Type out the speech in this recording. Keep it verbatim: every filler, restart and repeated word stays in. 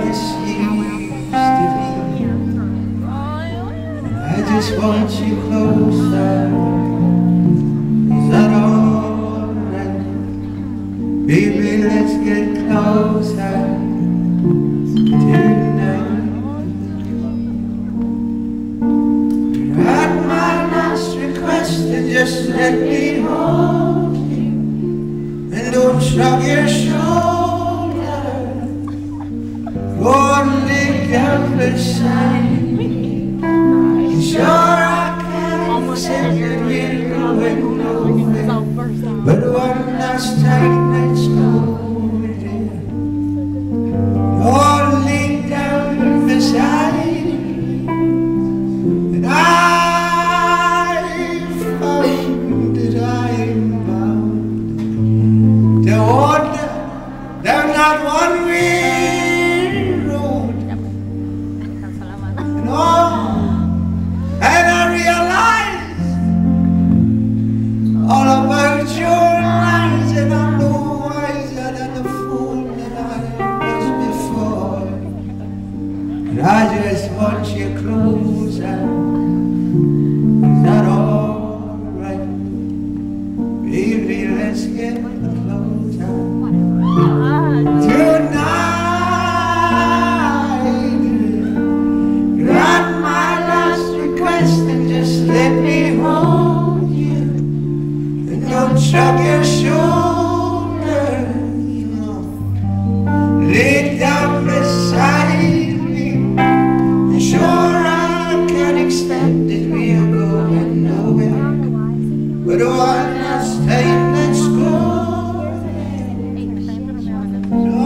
this used to be. I just want you closer. Is that alright? Baby, let's get closer tonight. At my last request, and just let me hold you, and don't shrug your shoulders. Go and lay down beside me. Sure, I can't say that we're going nowhere, but one last time, let's go, dear. Go and lay down beside me, and I found that I'm bound to wander down that one-way road, and all. And I realize all about your lies, and I'm no wiser than the fool that I was before. And I just want you closer. Is that alright? Baby, let's get closer tonight. Grant my last request and just let me hold you, and don't shrug your shoulders, no. Lay down beside me. Sure, I can expect that we are going nowhere, but one last time, let's go.